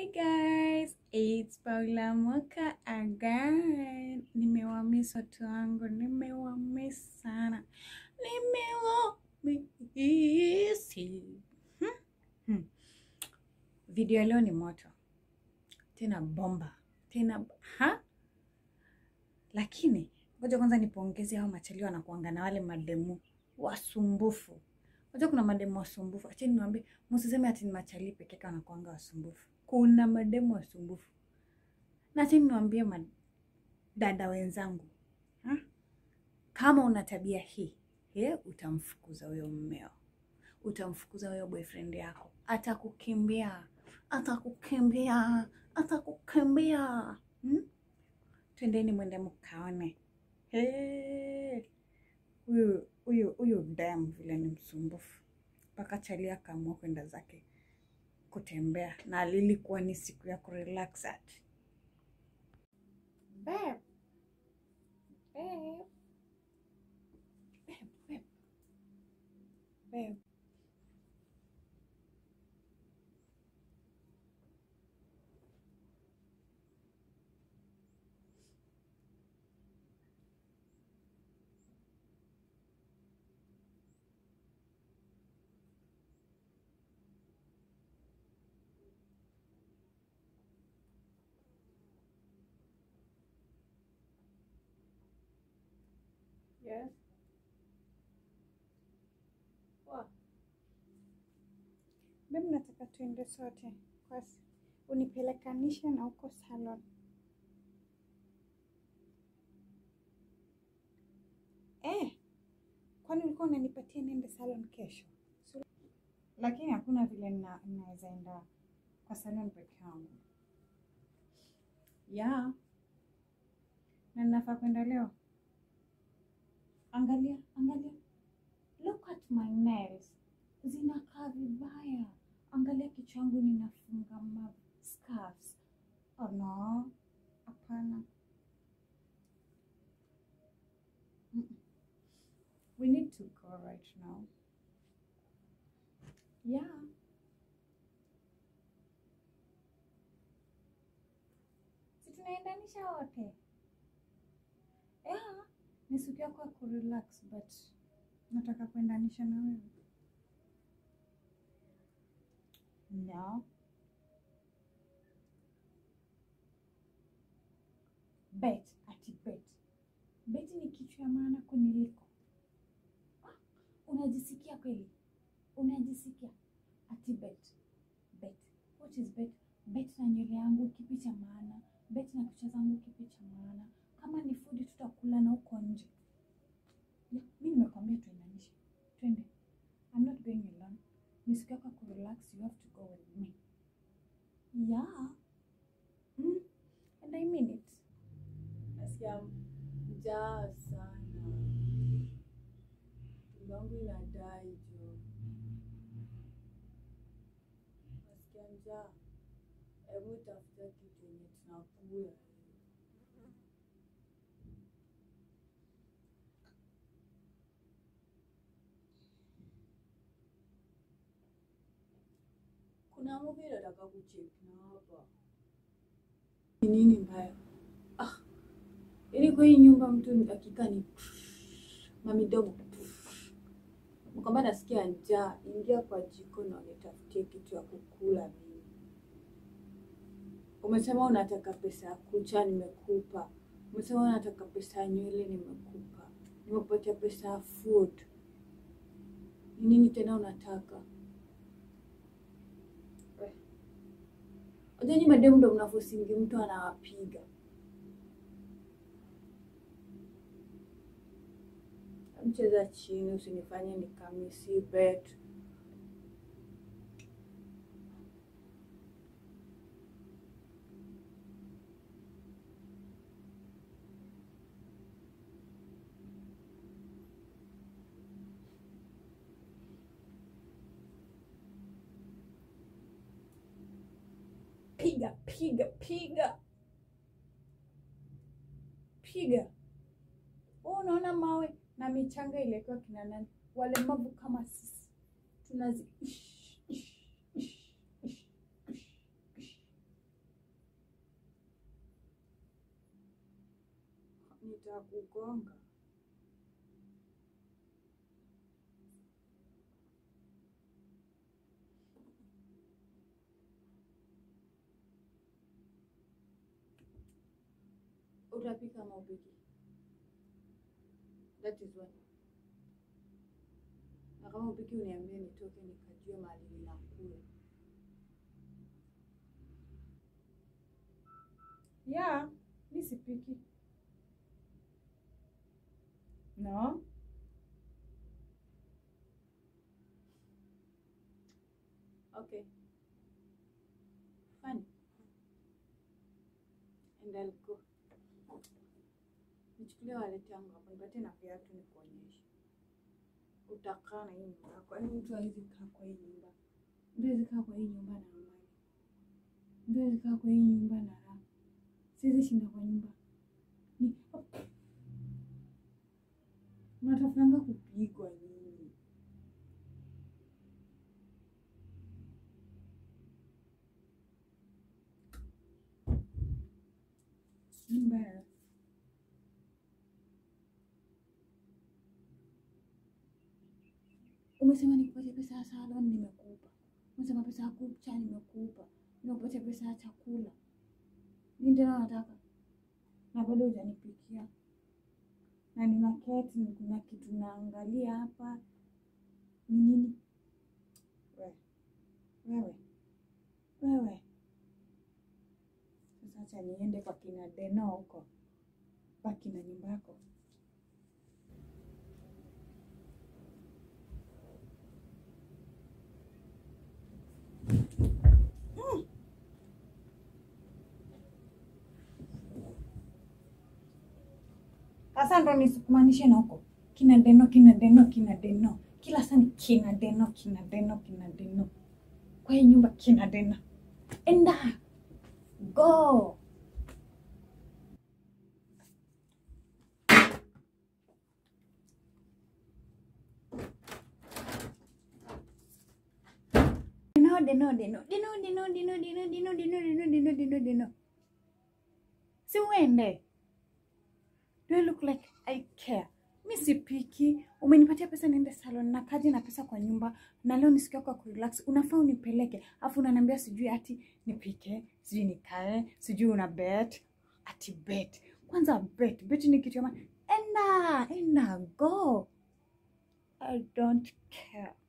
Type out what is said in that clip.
Hi guys, it's Paula Mwaka again. Nimewamiss watu wangu, nimewamiss sana. Nimewamiss. Video leo ni moto. Tena bomba. Tena Lakini ngoja kwanza nipongeze hao machali wanakuanga na wale mademu wasumbufu. Ngoja kuna mademu wasumbufu. Acha niwaambie, msiseme ati ni machali pekee yake wanakuanga wasumbufu. Kuna mademu wasumbufu. Na acha niwaambie dada wenzangu. Kama una tabia hii, utamfukuza huyo mmeo. Utamfukuza huyo boyfriend yako. Atakukimbia. Twendeni mwende mkaone. Huyu dem vile ni msumbufu. Mpaka chali akaamua kwenda zake kutembea, na lilikuwa ni siku ya kurelax ati. Babe. Yes. What? Mimi nataka tuende sote. Kwasi unipelekanisha na uko salon. Kwani ulikuwa unanipatia niende salon kesho? Lakini hakuna vile naweza enda kwa salon peke yangu. Na nafaa kwenda leo. Angalia. Look at my nails. Zinakaa vibaya. Angalia kichwa changu ninafunga scarves. Oh no. Hapana. We need to go right now. Si tunaendanisha wote. Ni siku yako ya kurelax, but nataka kuendanisha na wewe. No. Bet. Bet ni kitu ya maana kuniliko. Unajisikia kweli? Unajisikia? Ati bet. What is bet? Bet na nywele yangu kipi cha maana? Bet na kucha zangu kipi cha maana? Kama ni food tutakula na uko nje. Mimi nimekwambia tuendanishe. Twende. I'm not going alone. Nisikaka kurelax, you have to go with me. And I mean it. Nasikia njaa sana. Mungu inadai jo. Nasikia njaa. Hebu tafuta kitu yenye tunakula. Kuna movie nataka kucheck na hapa. Nini mbaya? Ili kwa hii nyumba mtu hakika ni mamidogo. Mkamba nasikia njaa, ingia kwa jiko na unitafutie kitu ya kukula mimi. Umesema unataka pesa ya kucha, nimekupa. Umesema unataka pesa ya nywele, nimekupa. Nimekupatia pesa ya food. Nini tena unataka? Nyinyi mademu ndo mnafosingi mtu anawapiga. Mcheza chini, usinifanye nikamisi bet. Piga. Unaona mawe na michanga ile kwa kina nani? Walemavu kama sisi. nitakugonga. Utapika ama upiki? That is one. Na kama upiki uniambie nitoke nikajue mahali ninakula. Yeah, mi sipiki. No? Okay. Fine. And I'll go. Nichukulie wallet yangu hapo, nipatie na viatu nikuonyeshe. Utakaa na hii nyumba yako. Yaani mtu hawezi kaa kwa hii nyumba. Mtu hawezi kaa kwa hii nyumba na amani. Mtu hawezi kaa kwa hii nyumba na raha. Siwezi shinda kwa nyumba. Unatafutanga kupigwa nini? Mbaya. Umesema nikupatie pesa ya salon, nimekupa. Umesema pesa ya kucha, nimekupa. Nimekupatia pesa ya chakula. Nini tena unataka? Na bado hujanipikia. Na nina keti, kuna kitu naangalia hapa. Ni nini? Wewe. Sasa acha niende kwa kina Denno huko. Baki na nyumba yako. Sasa ndo nisikumanishe na huko. Kina Denno. Kila saa ni kina Denno. Kwa hii nyumba kina Denno. Enda. Go. Denno. Si uende. Do you look like I care? Mi sipiki. Umenipatia pesa niende salon na kaji na pesa kwa nyumba. Na leo nisikia kwa kurelax. Unafaa unipeleke. Afu unaniambia sijui ati nipike. Sijui nikae. Sijui una bet. Ati bet. Kwanza bet. Bet ni kitu ya maana. Enda. Go. I don't care.